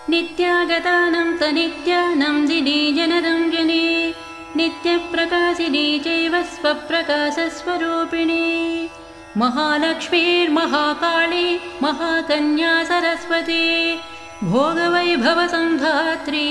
नित्यागतानं तनित्यानं दिने जनरञ्जने नित्यप्रकाशिनी चैव स्वप्रकाशस्वरूपिणी महालक्ष्मीर्महाकाली महाकन्या सरस्वती भोगवैभवसन्धात्री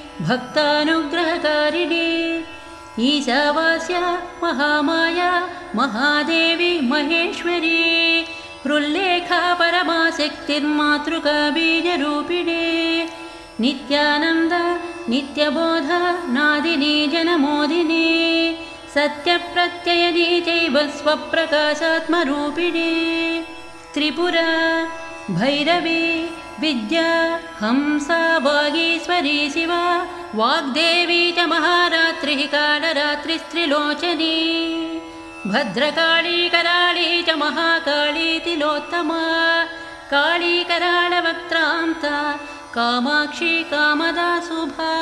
भक्तानुग्रहकारिणी ईशावास्या महामाया महादेवी महेश्वरी हृल्लेखा परमाशक्तिर्मातृका बीजरूपिणी नित्यानन्द नित्यबोध नादिनी जनमोदिनी सत्यप्रत्ययनी चैव स्वप्रकाशात्मरूपिणी त्रिपुरा भैरवी विद्या हंसा वागीश्वरी शिवा वाग्देवी च महारात्रिः कालरात्रिस्त्रिलोचनी भद्रकाली कराली च महाकाली तिलोत्तमा काली करालवक्त्रान्ता कामाक्षी कामदा शुभा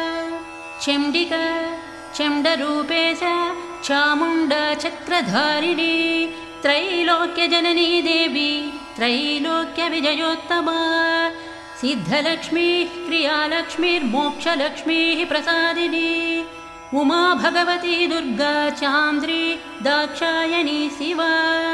चण्डिका चण्डरूपेश चामुण्डा चक्रधारिणी त्रैलोक्यजननी देवी त्रैलोक्यविजयोत्तमा सिद्धलक्ष्मीः क्रियालक्ष्मीर्मोक्षलक्ष्मीः प्रसादिनी उमा भगवती दुर्गा चान्द्री दाक्षायणी शिवा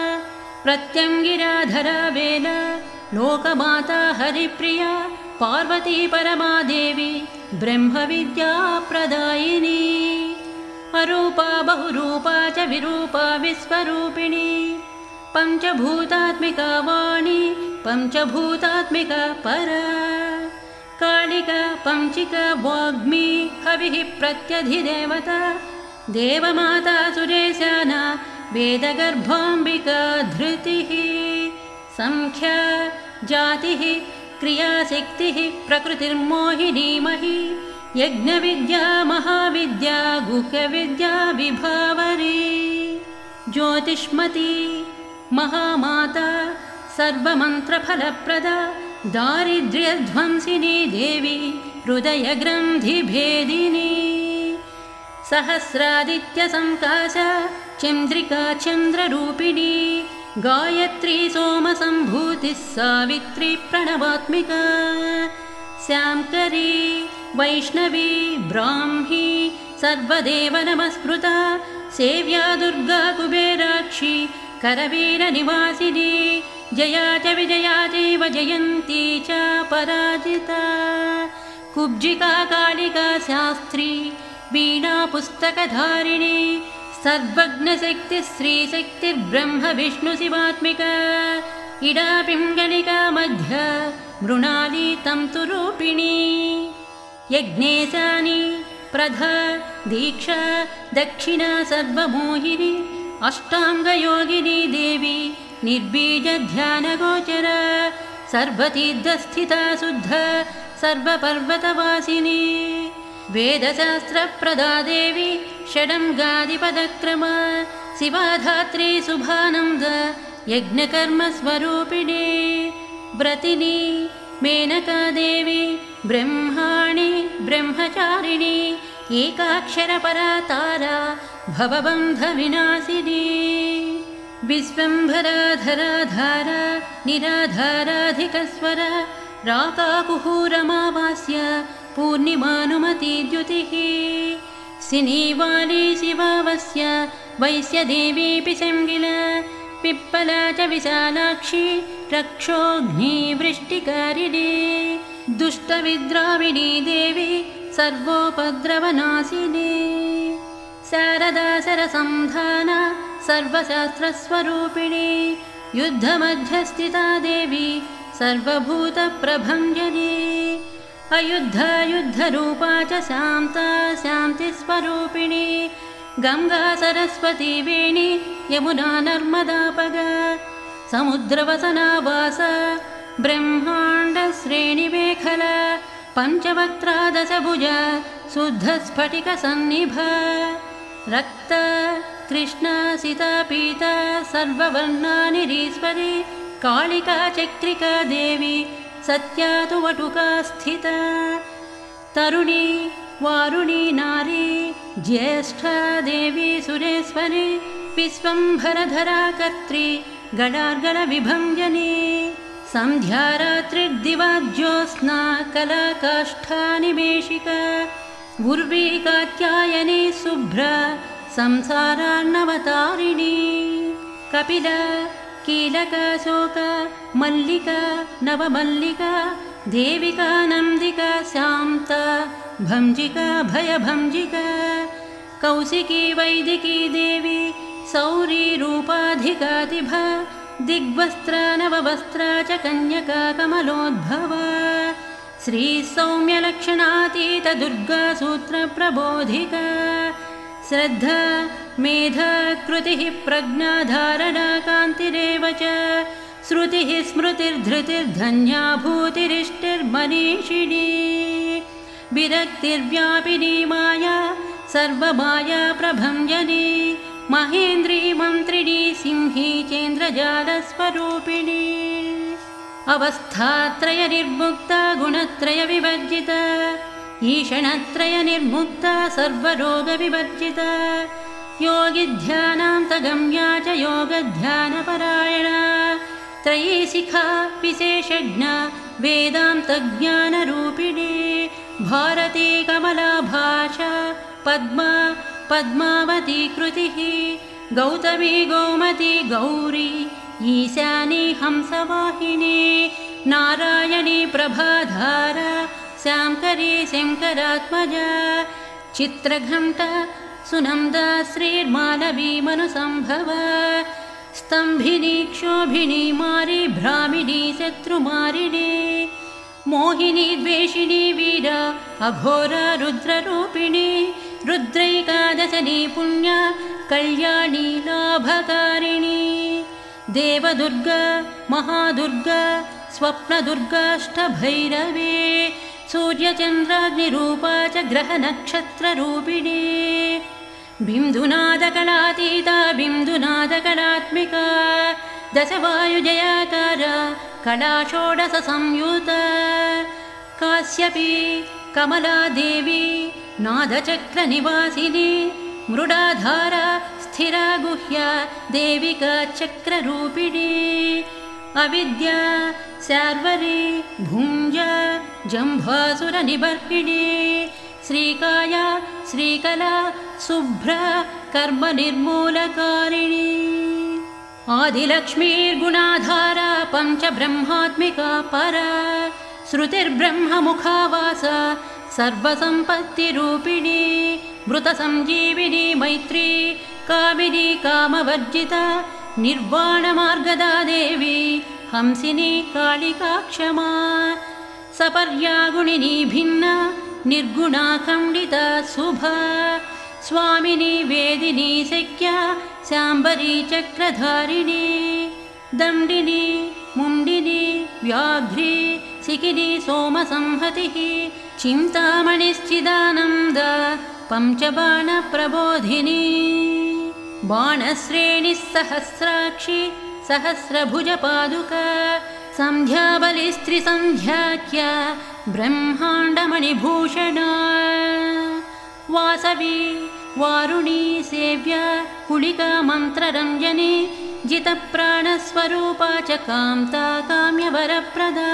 प्रत्यङ्गिराधरा वेला लोकमाता हरिप्रिया पार्वती परमादेवी ब्रह्मविद्या प्रदायिनी अरूपा बहुरूपा च विरूपा विश्वरूपिणी पञ्चभूतात्मिका वाणी पञ्चभूतात्मिका परा कालिका पञ्चिका वाग्मी हविः प्रत्यधिदेवता देवमाता सुरेशाना वेदगर्भाम्बिका धृतिः संख्या जातिः क्रियाशक्तिः प्रकृतिर्मोहिनी मही यज्ञविद्या महाविद्या गुह्यविद्या विभावरी ज्योतिष्मती महामाता सर्वमन्त्रफलप्रदा दारिद्र्यध्वंसिनी देवी हृदयग्रन्थिभेदिनी सहस्रादित्यसङ्काशा चन्द्रिका चन्द्ररूपिणी गायत्री सोमसम्भूतिः सावित्री प्रणवात्मिका श्यामकरी वैष्णवी ब्राह्मी सर्वदेव नमस्कृता सेव्या दुर्गा कुबेराक्षी करवीरनिवासिनी जया च विजया चैव जयन्ती च पराजिता कुब्जिका कालिका शास्त्री वीणा पुस्तकधारिणी सर्वज्ञशक्तिः श्रीशक्तिर्ब्रह्म विष्णुशिवात्मिका इडा पिङ्गलिका मध्य मृणाली तन्तुरूपिणी यज्ञेशानी प्रधा दीक्षा दक्षिणा सर्वमोहिनी अष्टाङ्गयोगिनी देवी निर्बीजध्यानगोचरा सर्वतीर्थस्थिता शुद्ध सर्वपर्वतवासिनी वेदशास्त्रप्रदा देवी षडङ्गादिपदक्रमा शिवाधात्री शुभानन्द यज्ञकर्मस्वरूपिणी व्रतिनी मेनका देवी ब्रह्माणि ब्रह्मचारिणी एकाक्षरपरा तारा भवबन्धविनाशिनी विश्वम्भराधराधारा निराधाराधिकस्वर राकाकुहूरमावास्य पूर्णिमानुमती द्युतिः सिनीवाली शिवावस्य वैश्यदेवी पिशङ्गिला पिप्पला च विशालाक्षी रक्षोऽग्निवृष्टिकारिणी दुष्टविद्राविणी देवी सर्वोपद्रवनाशिनी शारदा सरसंधाना सर्वशास्त्रस्वरूपिणी युद्धमध्यस्थिता देवी सर्वभूतप्रभञ्जनी अयुद्धायुद्धरूपा च शान्ता शान्तिस्वरूपिणी गङ्गा सरस्वती वेणी यमुना नर्मदापगा समुद्रवसनावासा ब्रह्माण्डश्रेणिमेखला पञ्चवक्त्रा दशभुजा शुद्धस्फटिकसन्निभा रक्त कृष्णा सीता पीता सर्ववर्णानिरीश्वरी कालिका चक्रिका देवी सत्या तु वटुका स्थिता तरुणी वारुणी नारी ज्येष्ठा देवी सुरेश्वरी विश्वम्भरधरा कर्त्री गडार्गलविभञ्जनी सन्ध्यारात्रिर्दिवाज्योत्स्ना कलाकाष्ठानिमेषिका उर्वी कात्यायनी शुभ्रा संसारार्णवतारिणी कपिला कीलका शोका मल्लिका नवमल्लिका देविका नन्दिका शान्ता भंजिका भयभंजिका कौशिकी वैदिकी देवी सौरी रूपाधिकातिभा दिग्वस्त्रा नववस्त्रा च कन्यका कमलोद्भवा श्री सौम्यलक्षणातीत दुर्गा सूत्रप्रबोधिका श्रद्धा मेधा कृतिः प्रज्ञा धारणा कान्तिरेव च श्रुतिः स्मृतिर्धृतिर्धन्या भूतिरिष्टिर्मनीषिणी विरक्तिर्व्यापिनी माया सर्वमाया प्रभञ्जनी महेन्द्री मन्त्रिणी सिंही चेन्द्रजालस्वरूपिणी अवस्थात्रय निर्मुक्ता गुणत्रय विवर्जिता ईषणत्रय निर्मुक्ता सर्वरोगविवर्जिता योगिध्यानान्तगम्या च योगध्यानपरायणा त्रयीशिखा विशेषज्ञा वेदान्तज्ञानरूपिणी भारती कमला भाषा पद्मा पद्मावती कृतिः गौतमी गौमती गौरी ईशानी हंसवाहिनी नारायणी प्रभाधारा शांकरी शंकरात्मजा चित्रघंटा सुनंदा श्रीर्मालवी मनुसंभवा स्तंभिनी क्षोभिनी मारी भ्रामिणी शत्रुमारिणी मोहिनी द्वेषिणी वीरा अघोरा रुद्ररूपिणी रुद्रैकादशनी पुण्या कल्याणी लाभकारिणी देवदुर्गा महादुर्गा स्वप्नदुर्गाष्टभैरवे सूर्यचन्द्राग्निरूपा च ग्रहनक्षत्ररूपिणी बिन्दुनादकलातीता बिन्दुनादकलात्मिका दशवायुजयाकारा कला षोडशसंयुता काश्यपी कमलादेवी नादचक्रनिवासिनी मृडाधारा स्थिरा गुह्या देविका चक्ररूपिणी अविद्या शार्वरी भुञ्जा जम्भासुरनिवर्तिनी श्रीकाया श्रीकला शुभ्रा कर्मनिर्मूलकारिणी आदिलक्ष्मीर्गुणाधारा पञ्चब्रह्मात्मिका परा श्रुतिर्ब्रह्ममुखावासा सर्वसम्पत्तिरूपिणी मृतसञ्जीविनी मैत्री कामिनी कामवर्जिता निर्वाणमार्गदा देवी हंसिनी कालिका क्षमा सपर्यागुणिनी भिन्ना निर्गुणा खण्डिता शुभा स्वामिनी वेदिनी शक्या शाम्बरी चक्रधारिणी दण्डिनी मुण्डिनी व्याघ्री सिकिनी सोमसंहतिः चिन्तामणिश्चिदानन्दा पञ्चबाणप्रबोधिनी बाणश्रेणिः सहस्राक्षी सहस्रभुजपादुका सन्ध्याबलिस्त्रिसन्ध्याख्या ब्रह्माण्डमणिभूषणा वासवी वारुणी सेव्या कुलिका मन्त्ररञ्जनी जितप्राणस्वरूपा च कान्ता काम्यवरप्रदा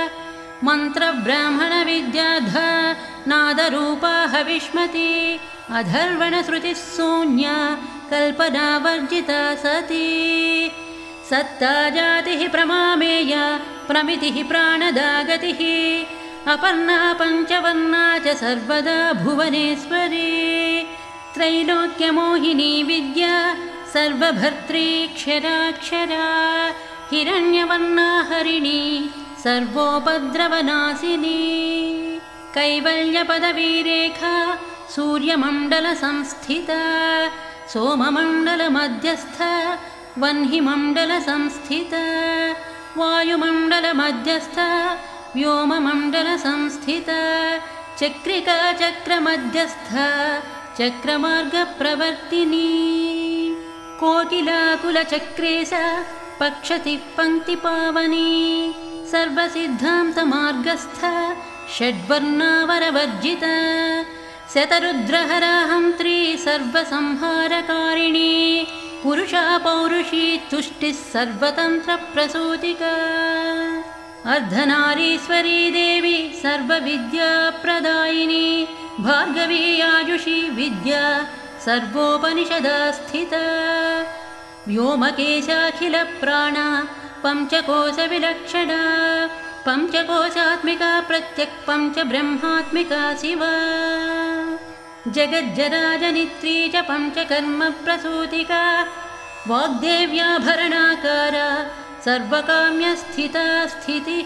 मन्त्रब्राह्मणविद्याधा नादरूपा हविष्मती अधर्वणश्रुतिः शून्या कल्पनावर्जिता सती सत्ता जातिः प्रमामेया प्रमितिः प्राणदा गतिः अपर्णा पञ्चवर्णा च सर्वदा भुवनेश्वरी त्रैलोक्यमोहिनी विद्या सर्वभर्त्री क्षराक्षरा हिरण्यवर्णा हरिणी सर्वोपद्रवनाशिनी कैवल्यपदवीरेखा सूर्यमण्डलसंस्थिता सोममण्डलमध्यस्था वह्निमण्डलसंस्थिता वायुमण्डलमध्यस्था व्योममण्डलसंस्थिता चक्रिका चक्रमध्यस्था चक्रमार्गप्रवर्तिनी कोकिलाकुलचक्रेशा पक्षति पङ्क्तिपावनी सर्वसिद्धान्तमार्गस्था षड्वर्णावरवर्जिता शतरुद्रहरा हन्त्री सर्वसंहारकारिणी पुरुषा पौरुषी तुष्टिः सर्वतन्त्रप्रसूतिका। अर्धनारीश्वरी देवी सर्वविद्याप्रदायिनी भार्गवी आयुषी विद्या सर्वोपनिषदा स्थिता व्योमकेशाखिलप्राणा पञ्चकोशविलक्षणा पञ्चकोशात्मिका प्रत्यक् पञ्चब्रह्मात्मिका शिवा जगज्जराजनित्री च पञ्चकर्मप्रसूतिका वाग्देव्याभरणाकारा सर्वकाम्यस्थिता स्थितिः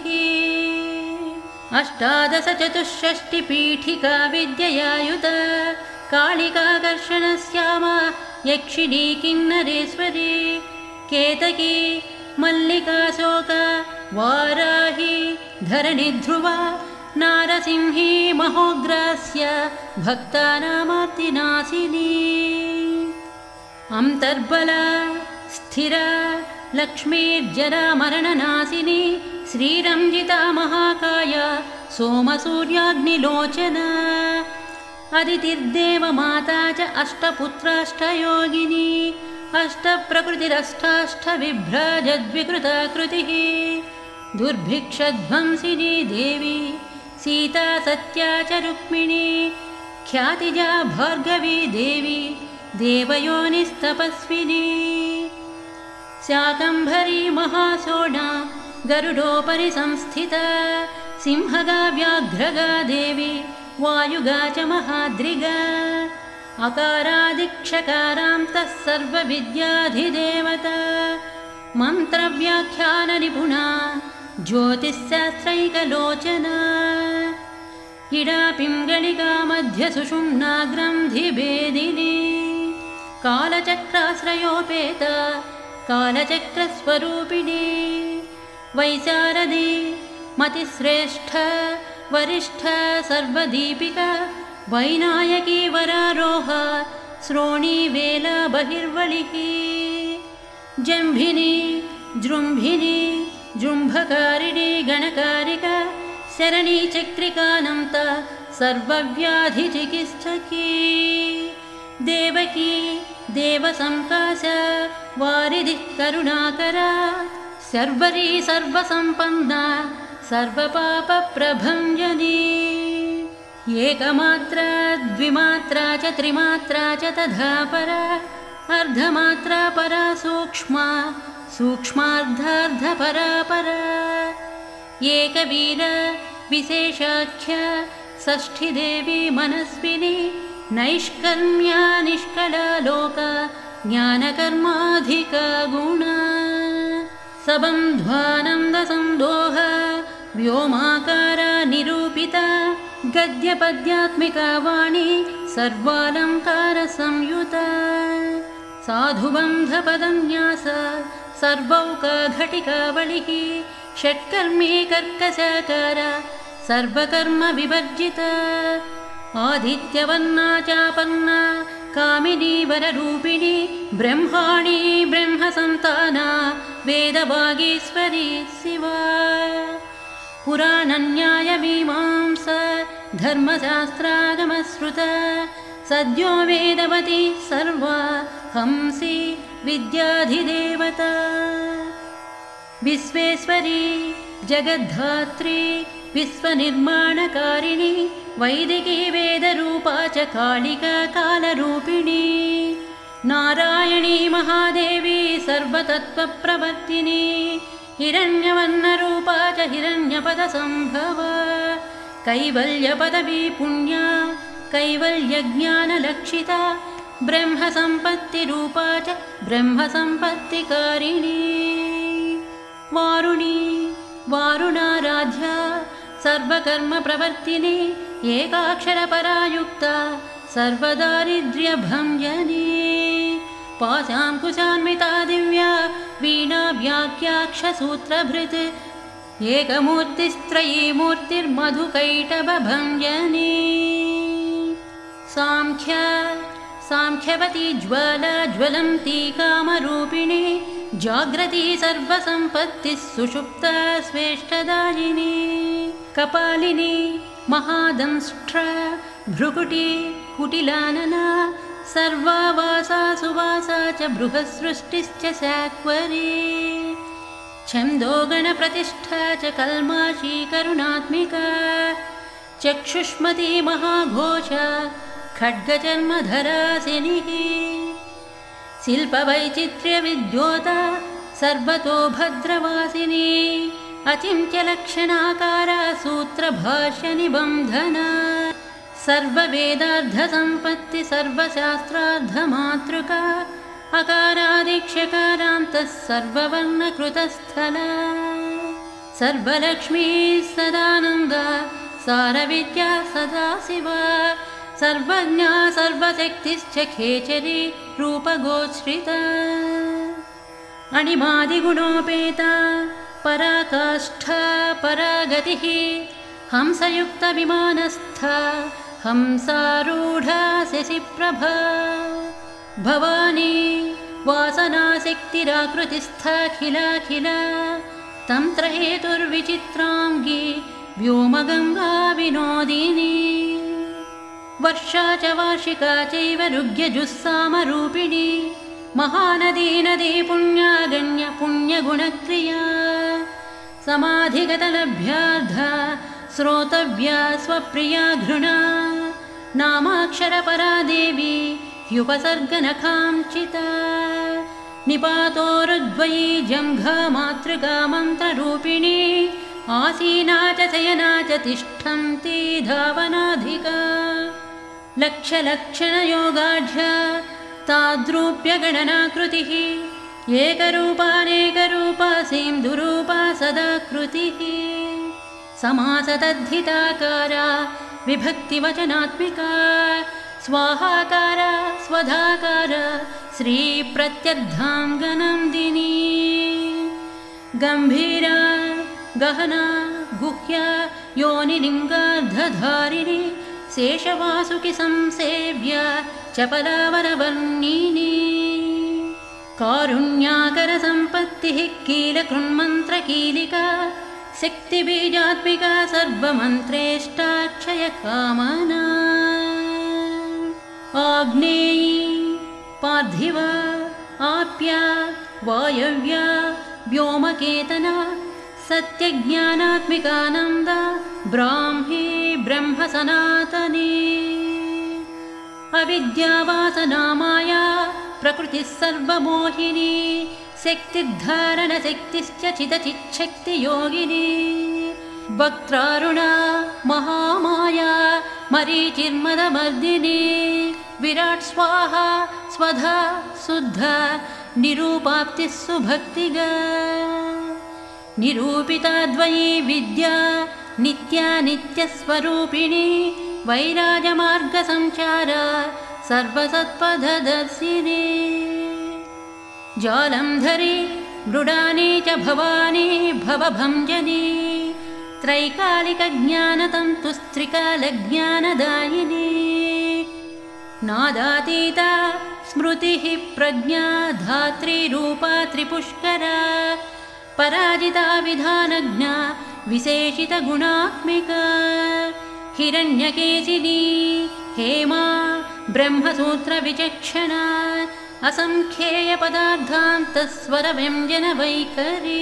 अष्टादशचतुष्षष्टिपीठिका विद्ययायुता कालिकाकर्षणश्यामा यक्षिणी किन्नरेश्वरी केतकी मल्लिकाशोका वाराही धरणिध्रुवा नारसिंही महोग्रास्य भक्तानामार्तिनाशिनी अन्तर्बला स्थिरा लक्ष्मीर्जरामरणनाशिनी श्रीरञ्जिता महाकाया सोमसूर्याग्निलोचना अदितिर्देवमाता च अष्टपुत्राष्टयोगिनी अष्टप्रकृतिरष्टाष्टविभ्राजद्विकृताकृतिः दुर्भिक्षध्वंसिनी देवी सीता सत्या च रुक्मिणी ख्यातिजा भार्गवी देवी देवयोनिस्तपस्विनी शाकम्भरी महाशोणा गरुडोपरि संस्थिता सिंहगा व्याघ्रगा देवी वायुगा च महाद्रिगा अकारादिक्षकारान्तः सर्वविद्याधिदेवता मन्त्रव्याख्याननिपुणा ज्योतिश्शास्त्रैकलोचना इडा पिङ्गलिका मध्यसुषुम्ना ग्रन्थिभेदिनी कालचक्राश्रयोपेता कालचक्रस्वरूपिणी वैशारदी मतिश्रेष्ठ वरिष्ठ सर्वदीपिका वैनायकी वरारोहा श्रोणी वेला बहिर्वलिः जम्भिनी जृम्भिनी जृम्भकारिणी गणकारिका शरणी चक्रिकानन्ता सर्वव्याधिचिकित्सकी देवकी देवसंकाश वारिधिः करुणाकरा सर्वरी सर्वसम्पन्ना सर्वपापप्रभञ्जनी एकमात्रा द्विमात्रा च त्रिमात्रा च तथा परा अर्धमात्रा परा सूक्ष्मा सूक्ष्मार्धार्धपरा परा एकवीर विशेषाख्या षष्ठीदेवी मनस्विनी नैष्कर्म्या निष्कला लोका ज्ञानकर्माधिका गुणा सबन्ध्वानन्दसन्दोह व्योमाकारा निरूपिता गद्यपद्यात्मिका वाणी सर्वालङ्कारसंयुता साधुबन्धपदन्यास सर्वौकाघटिकावलिः षट्कर्मी कर्कशाकार सर्वकर्मविवर्जिता आदित्यवर्णा चापन्ना कामिनी वररूपिणी ब्रह्माणी ब्रह्मसन्ताना वेदवागीश्वरी शिवा पुराणन्यायमीमांसा धर्मशास्त्रागमश्रुता सद्यो वेदवती सर्वा हंसी विद्याधिदेवता विश्वेश्वरी जगद्धात्री विश्वनिर्माणकारिणी वैदिकी वेदरूपा च कालिका कालरूपिणी नारायणी महादेवी सर्वतत्त्वप्रवर्तिनी हिरण्यवर्णरूपा च हिरण्यपदसम्भवा कैवल्यपदवी पुण्या कैवल्यज्ञानलक्षिता ब्रह्मसम्पत्तिरूपा च ब्रह्मसम्पत्तिकारिणी वारुणी वारुणाराध्या सर्वकर्मप्रवर्तिनी एकाक्षरपरायुक्ता सर्वदारिद्र्यभञ्जनी पाशाङ्कुशान्विता दिव्या वीणा व्याख्याक्षसूत्रभृत् एकमूर्तिस्त्रयी मूर्तिर्मधुकैटभञ्जनी सांख्यवती ज्वाला ज्वलन्ती कामरूपिणी जाग्रती सर्वसम्पत्तिः सुषुप्ता स्वेष्टदायिनी कपालिनी महादंष्ट्र भ्रुकुटी कुटिलानना सर्वावासा सुवासा च बृहत्सृष्टिश्च शाक्वरी छन्दोगणप्रतिष्ठा च कल्माशी करुणात्मिका चक्षुष्मती महाघोष खड्गजन्मधरासिनिः शिल्पवैचित्र्यविद्योता सर्वतो भद्रवासिनी अचिन्त्यलक्षणाकारा सूत्रभाष्यनिबन्धना सर्ववेदार्थसम्पत्ति सर्वशास्त्रार्थमातृका अकारादिक्षकारान्तः सर्ववर्णकृतस्थला सर्वलक्ष्मी सदानन्दा सारविद्या सदाशिवा सर्वज्ञा सर्वशक्तिश्च खेचरी रूपगोश्रिता अणिमादिगुणोपेता पराकाष्ठा परागतिः हंसयुक्तविमानस्था हंसारूढा शशिप्रभा भवानी वासनाशक्तिराकृतिस्थाखिलाखिला तन्त्रहेतुर्विचित्राङ्गी व्योमगङ्गा विनोदिनी वर्षा च वार्षिका चैव ऋग्यजुस्सामरूपिणी महानदी नदी पुण्यागण्य पुण्यगुणक्रिया समाधिगतलभ्यार्धा श्रोतव्या स्वप्रिया घृणा नामाक्षरपरा देवी ह्युपसर्गनखांचिता निपातोरुद्वयी जङ्घा मातृका मन्त्ररूपिणी आसीना च शयना च तिष्ठन्ती धावनाधिका लक्षलक्षणयोगाढ्या ताद्रूप्यगणनाकृतिः एकरूपानेकरूपा सेन्दुरूपा सदाकृतिः समासतद्धिताकारा विभक्तिवचनात्मिका स्वाहाकारा स्वधाकारा श्रीप्रत्यर्धाङ्गनन्दिनी गम्भीरा गहना गुह्या योनिलिङ्गार्धधारिणी शेषवासुकि संसेव्या चपलावरवर्णिनी कारुण्याकरसम्पत्तिः कीलकृन्मन्त्रकीलिका शक्तिबीजात्मिका सर्वमन्त्रेष्टाक्षयकामना आग्नेयी पार्थिवा आप्या वायव्या व्योमकेतना सत्यज्ञानात्मिकानन्दा ब्राह्मी ब्रह्मसनातनी अविद्यावासनामाया प्रकृतिः सर्वमोहिनी शक्तिर्धारणशक्तिश्च चिदचिच्छक्तियोगिनी वक्त्रारुणा महामाया मरीचिर्मदमर्दिनी विराट् स्वाहा स्वधा शुद्धा निरूपाप्तिः सुभक्तिगा निरूपिता द्वयी विद्या नित्या नित्यस्वरूपिणी वैराजमार्गसञ्चारा सर्वसत्पथदर्शिनी जालन्धरी मृडानी च भवानी भवभञ्जनी त्रैकालिकज्ञानतन्तुस्त्रिकालज्ञानदायिनी नादातीता स्मृतिः प्रज्ञा धात्री रूपा त्रिपुष्करा पराजिता विधानज्ञा विशेषितगुणात्मिका हिरण्यकेशिनी हेमा ब्रह्मसूत्रविचक्षणा असंख्येयपदार्थान्तस्वरव्यञ्जनवैखरी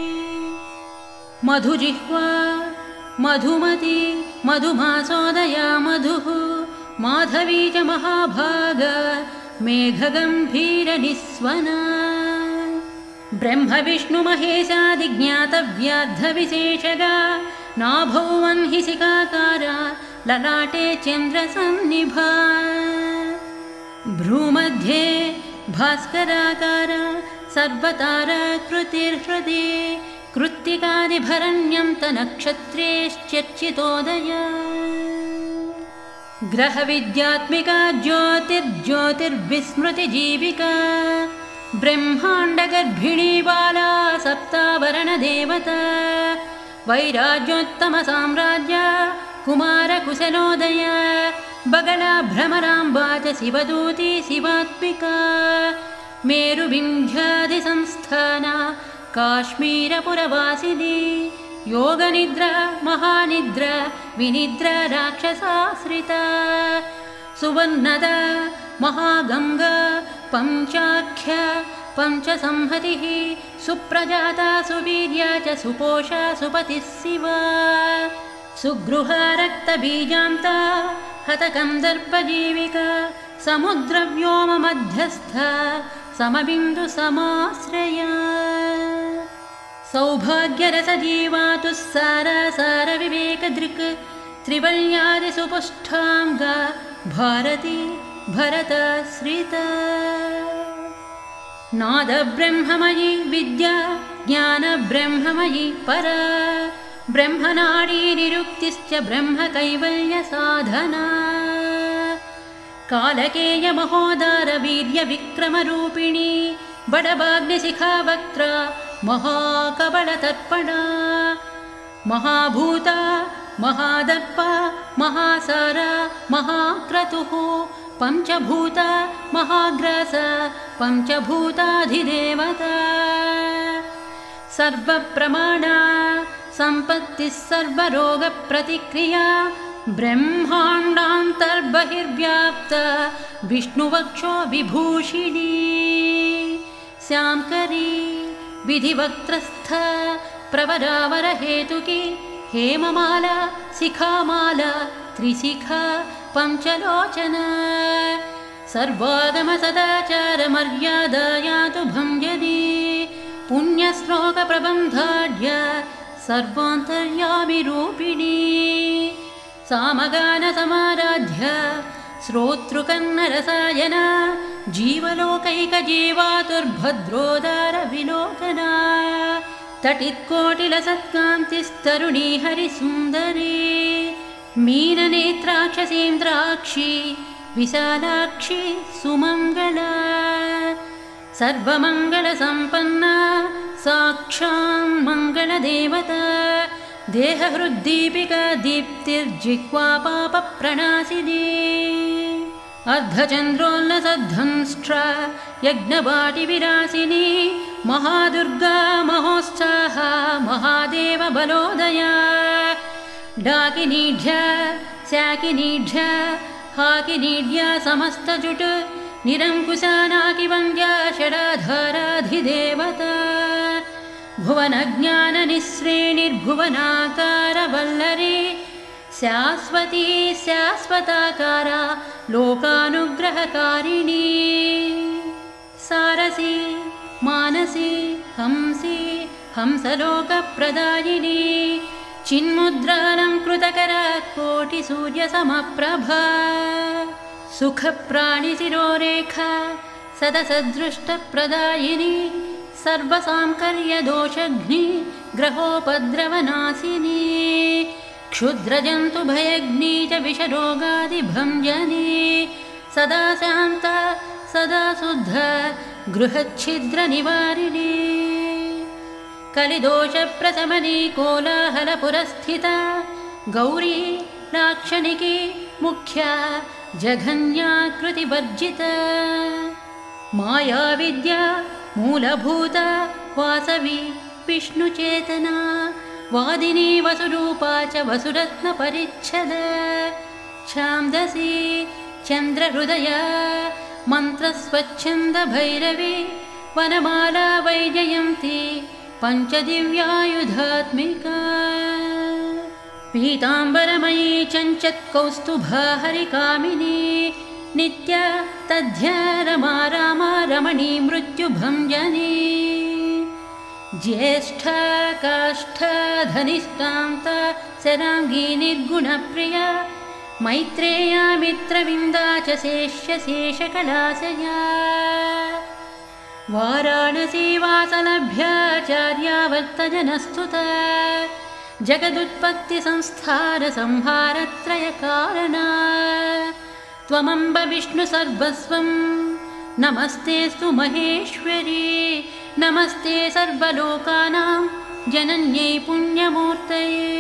मधुजिह्वा मधुमती मधुमासोदया मधुः माधवी च महाभागा मेघगम्भीरनिस्वना ब्रह्मविष्णुमहेशादिज्ञातव्यार्थविशेषगा नाभौ वह्निशिखाकारा ललाटे चन्द्रसन्निभा भ्रूमध्ये भास्कराकारा सर्वताराकृतिर्हृदि कृत्तिकादिभरण्यं तनक्षत्रेश्चर्चितोदया ग्रहविद्यात्मिका ज्योतिर्ज्योतिर्विस्मृतिजीविका ब्रह्माण्डगर्भिणी बाला सप्तावरणदेवता वैराज्योत्तमसाम्राज्य कुमारकुशलोदया बगला भ्रमराम्बा च शिवदूती शिवात्मिका मेरुविन्ध्यादिसंस्थाना काश्मीरपुरवासिनी योगनिद्रा महानिद्रा विनिद्रा राक्षसाश्रिता सुवर्णदा महागङ्गा पञ्चाख्या पञ्चसंहतिः सुप्रजाता सुवीर्या च सुपोषा सुपतिः शिवा सुगृहा रक्तबीजान्ता हतकन्दर्पजीविका समुद्रव्योममध्यस्था समबिन्दुसमाश्रया सौभाग्यरसजीवातुः सारासारविवेकदृक् त्रिवल्यादिसुपुष्ठाङ्गा भारती भरताश्रिता नादब्रह्ममयी विद्या ज्ञानब्रह्ममयी परा ब्रह्मनाडीनिरुक्तिश्च ब्रह्मकैवल्यसाधना कालकेयमहोदारवीर्यविक्रमरूपिणी बडबाग्निशिखावक्त्रा महाकबलतर्पणा महाभूता महादर्पा महासारा महाक्रतुः पञ्चभूता महाग्रासा पञ्चभूताधिदेवता सर्वप्रमाणा सम्पत्तिः सर्वरोगप्रतिक्रिया ब्रह्माण्डान्तर्बहिर्व्याप्ता विष्णुवक्षो विभूषिणी श्यामकरी विधिवक्त्रस्थ प्रवरावरहेतुकी हेममाला शिखामाला त्रिशिखा पञ्चलोचना सर्वागमसदाचारमर्यादायातु भञ्जनी पुण्यश्लोकप्रबन्धाढ्या सर्वान्तर्यामिरूपिणी सामगानसमाराध्या श्रोतृकन्नरसायना जीवलोकैकजीवातुर्भद्रोदारविलोकना तटित्कोटिलसत्कान्तिस्तरुणी हरिसुन्दरी मीननेत्राक्षसीन्द्राक्षी विशालाक्षी सुमङ्गला सर्वमङ्गलसम्पन्ना साक्षान् मङ्गलदेवता देहहृद्दीपिका दीप्तिर्जिह्वा पापप्रणाशिनी अर्धचन्द्रोल्लसद्धंष्ट्रा यज्ञवाटिविरासिनी महादुर्गा महोत्साहा महादेवबलोदया डाकिनीढ्या स्याकिनीढ्या हाकिनीढ्या समस्तजुट निरङ्कुशानाकिवन्द्या षडाधाराधिदेवता भुवनज्ञाननिःश्रेणिर्भुवनाकारवल्लरी शाश्वती शाश्वताकारा लोकानुग्रहकारिणी सारसी मानसी हंसी हंसलोकप्रदायिनी चिन्मुद्रालङ्कृतकरा कोटिसूर्यसमप्रभा सुखप्राणिशिरोरेखा सदसदृष्टप्रदायिनी सर्वसांकर्यदोषघ्नि ग्रहोपद्रवनाशिनी क्षुद्रजन्तुभयग्नी च विषरोगादिभञ्जनी सदा शान्ता सदा शुद्धा गृहच्छिद्रनिवारिणी कलिदोषप्रशमनी कोलाहलपुरस्थिता गौरी लाक्षणिकी मुख्या जघन्याकृतिवर्जिता मायाविद्या मूलभूता वासवी विष्णुचेतना वादिनी वसुरूपा च वसुरत्नपरिच्छदा छान्दसी चन्द्रहृदया मन्त्रस्वच्छन्दभैरवी वनमाला वैजयन्ती पञ्चदिव्यायुधात्मिका पीताम्बरमयी चञ्चत्कौस्तुभा हरिकामिनी नित्या तद्ध्या रमा रामा रमणी मृत्युभञ्जनी ज्येष्ठा काष्ठा धनिष्ठान्ता शराङ्गी निर्गुणप्रिया मैत्रेया मित्रविन्दा च शेषकलाशया वाराणसी वासलभ्याचार्यावर्तजनस्तुता जगदुत्पत्तिसंस्थानसंहारत्रयकारणा त्वमम्ब विष्णुसर्वस्वं नमस्तेऽस्तु महेश्वरी नमस्ते सर्वलोकानां जनन्यै पुण्यमूर्तये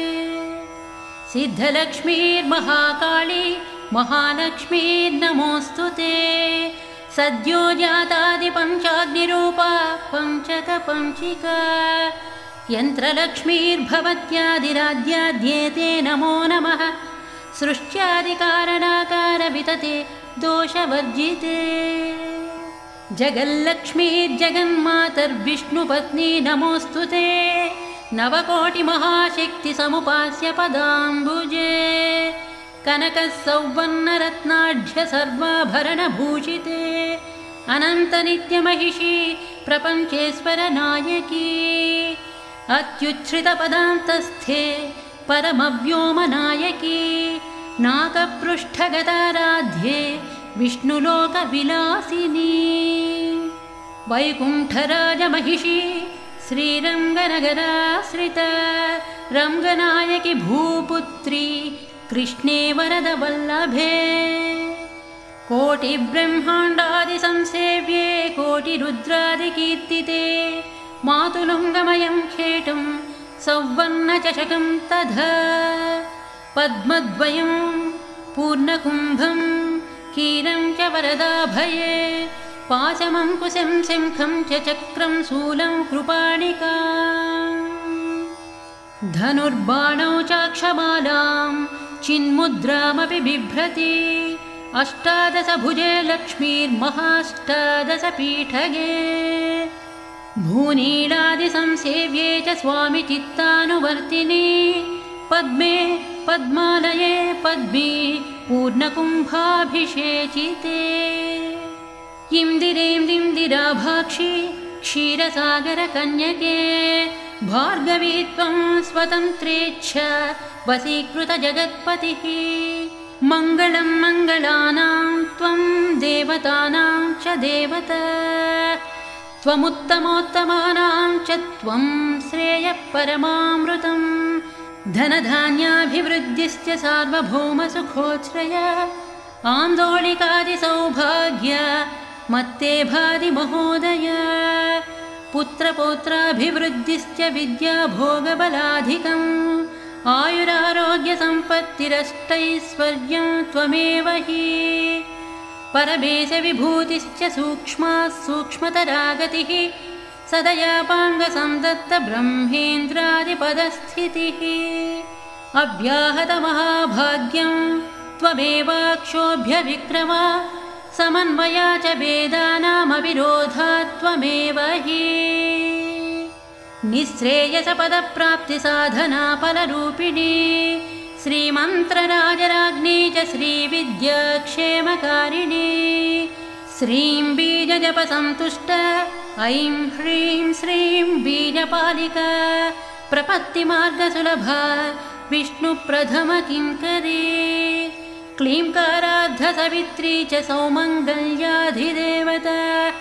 सिद्धलक्ष्मीर्महाकाली महालक्ष्मीर्नमोऽस्तु ते सद्यो जातादिपञ्चाग्निरूपा पञ्चकपञ्चिका यन्त्रलक्ष्मीर्भवत्यादिराध्याद्येते नमो नमः सृष्ट्यादिकारणाकारवितते दोषवर्जिते जगल्लक्ष्मीर्जगन्मातर्विष्णुपत्नी नमोऽस्तु ते नवकोटिमहाशक्तिसमुपास्य पदाम्बुजे कनकसौवर्णरत्नाढ्य सर्वाभरणभूषिते अनन्तनित्यमहिषी प्रपञ्चेश्वरनायकी अत्युच्छ्रितपदान्तस्थे परमव्योमनायकी नागपृष्ठगताराध्ये विष्णुलोकविलासिनी वैकुण्ठराजमहिषी श्रीरङ्गनगराश्रित रङ्गनायकि भूपुत्री कृष्णे वरदवल्लभे कोटिब्रह्माण्डादिसंसेव्ये कोटिरुद्रादिकीर्तिते मातुलुङ्गमयं खेटुं सौवर्णचषकं तथा पद्मद्वयं पूर्णकुम्भं कीरं च वरदाभये पाशमङ्कुशं शङ्खं च चक्रं शूलं कृपाणिका धनुर्बाणौ चाक्षमालां चिन्मुद्रामपि बिभ्रति अष्टादशभुजे लक्ष्मीर्महाष्टादशपीठगे भूनीलादिसंसेव्ये च स्वामिचित्तानुवर्तिनी पद्मे पद्मालये पद्मी पूर्णकुम्भाभिषेचिते इन्दिरेन्दिराभाक्षी क्षीरसागरकन्यके भार्गवी त्वं स्वतन्त्रेच्छा वशीकृतजगत्पतिः मङ्गलं मङ्गलानां त्वं देवतानां च देवता त्वमुत्तमोत्तमानां च त्वं श्रेयः परमामृतम् धनधान्याभिवृद्धिश्च सार्वभौमसुखोच्छ्रय आन्दोलिकादिसौभाग्य मत्ते भाति महोदय पुत्रपौत्राभिवृद्धिश्च विद्याभोगबलाधिकम् आयुरारोग्यसम्पत्तिरष्टैश्वर्यं त्वमेव हि परमेशविभूतिश्च सूक्ष्मा सूक्ष्मतरागतिः सदयापाङ्गसंदत्त ब्रह्मेन्द्रादिपदस्थितिः अव्याहतमहाभाग्यं त्वमेवाक्षोभ्यविक्रमा समन्वया च वेदानामविरोधा त्वमेव हि निःश्रेयसपदप्राप्तिसाधनाफलरूपिणी श्रीमन्त्रराजराज्ञी च श्रीविद्याक्षेमकारिणी श्रीं बीजजपसन्तुष्ट ऐं ह्रीं श्रीं बीजपालिका प्रपत्तिमार्गसुलभा विष्णुप्रथमकिङ्करी क्लींकाराद्धसवित्री च सौमङ्गल्याधिदेवता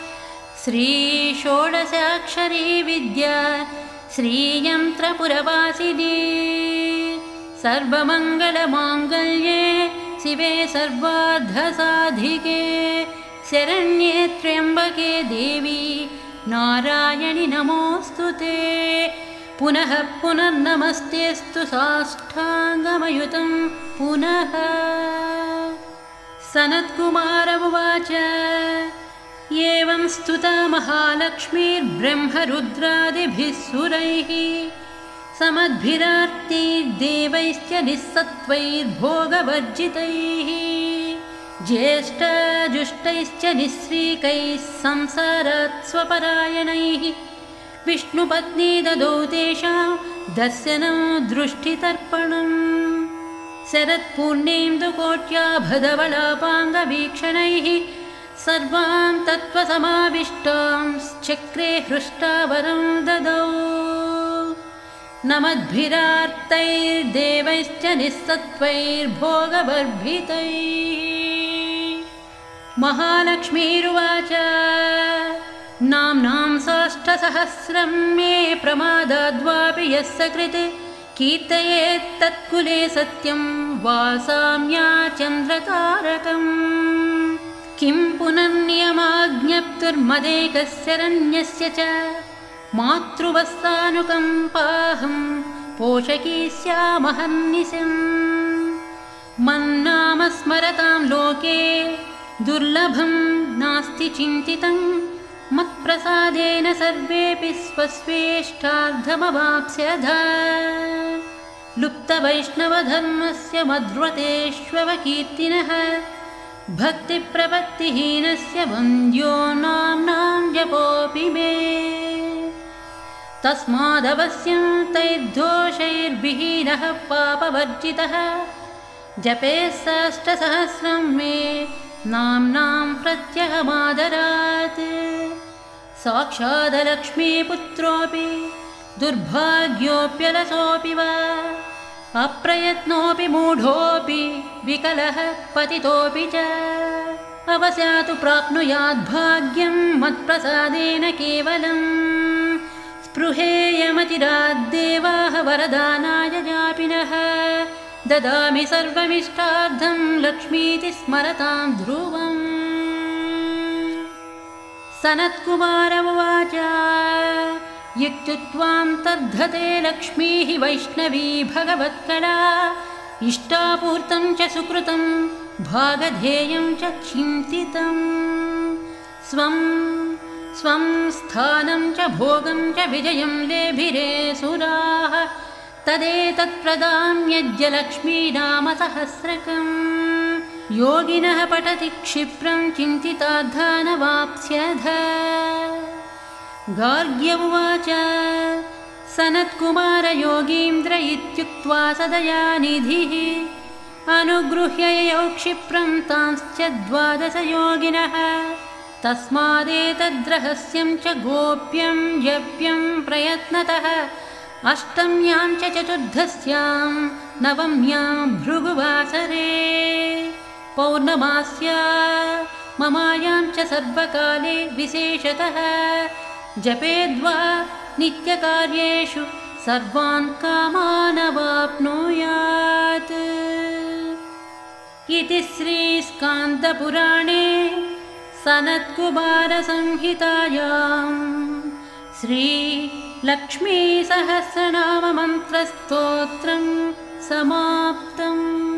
श्रीषोडशाक्षरी विद्या श्रीयन्त्रपुरवासिनी सर्वमङ्गलमाङ्गल्ये शिवे सर्वार्धसाधिके शरण्ये त्र्यम्बके देवी नारायणि नमोऽस्तु ते पुनः पुनर्नमस्तेऽस्तु साष्टाङ्गमयुतं पुनः सनत्कुमार उवाच एवं स्तुता महालक्ष्मीर्ब्रह्मरुद्रादिभिः सुरैः समद्भिरार्तिर्देवैश्च निःसत्त्वैर्भोगवर्जितैः ज्येष्ठाजुष्टैश्च निःश्रीकैः संसारात् स्वपरायणैः विष्णुपत्नी ददौ तेषां दर्शनं दृष्टितर्पणम् शरत्पूर्णेन्दुकोट्याभधवलापाङ्गवीक्षणैः सर्वां तत्त्वसमाविष्टां चक्रे हृष्टावरं ददौ नमद्भिरार्तैर्देवैश्च निःसत्त्वैर्भोगवर्भितैः महालक्ष्मीरुवाच नाम्नां साष्टसहस्रं मे प्रमादाद्वापि यस्य कृते कीर्तयेत् तत्कुले सत्यं वासाम्या चन्द्रतारकम् किं पुनर्नियमाज्ञप्तुर्मदेकस्यरण्यस्य च मातृवस्तानुकम्पाहं पोषकी स्यामहर्निशम् मन्नाम स्मरतां लोके दुर्लभं नास्ति चिन्तितं मत्प्रसादेन सर्वेऽपि स्वस्वेष्टार्धमवाप्स्यधा लुप्तवैष्णवधर्मस्य मद्व्रतेष्वकीर्तिनः भक्तिप्रपत्तिहीनस्य वन्द्यो नाम्नां जपोऽपि मे तस्मादवश्यं तैर्दोषैर्विहीनः पापवर्जितः जपेत् सहस्रसहस्रं मे नाम्नां प्रत्यहमादरात् साक्षादलक्ष्मीपुत्रोऽपि दुर्भाग्योऽप्यलसोऽपि वा अप्रयत्नोऽपि मूढोऽपि विकलः पतितोऽपि च अवस्यातु प्राप्नुयाद्भाग्यं मत्प्रसादेन केवलम् स्पृहेयमतिराद्देवाः वरदानाय जापिनः ददामि सर्वमिष्टार्थं लक्ष्मीति स्मरतां ध्रुवम् सनत्कुमार उवाच इत्युक्त्वां तद्धते लक्ष्मीः वैष्णवी भगवत्कला इष्टापूर्तं च सुकृतं भागधेयं च चिन्तितम् स्वं स्थानं च भोगं च विजयं लेभिरे सुराः तदेतत्प्रदाम्यद्य लक्ष्मीनामसहस्रकम् योगिनः पठति क्षिप्रं चिन्तितार्थानवाप्स्यथ गार्ग्य उवाच सनत्कुमार योगीन्द्र इत्युक्त्वा सदयानिधिः अनुगृह्य ययौ क्षिप्रं तांश्च 12 योगिनः तस्मादेतद्रहस्यं च गोप्यं जप्यं प्रयत्नतः अष्टम्यां च चतुर्दश्यां नवम्यां भृगुवासरे पौर्णमास्या ममायां च सर्वकाले विशेषतः जपेद्वा नित्यकार्येषु सर्वान् कामानवाप्नुयात् इति श्रीस्कान्दपुराणे सनत्कुमारसंहितायां श्रीलक्ष्मीसहस्रनाममन्त्रस्तोत्रं समाप्तम्।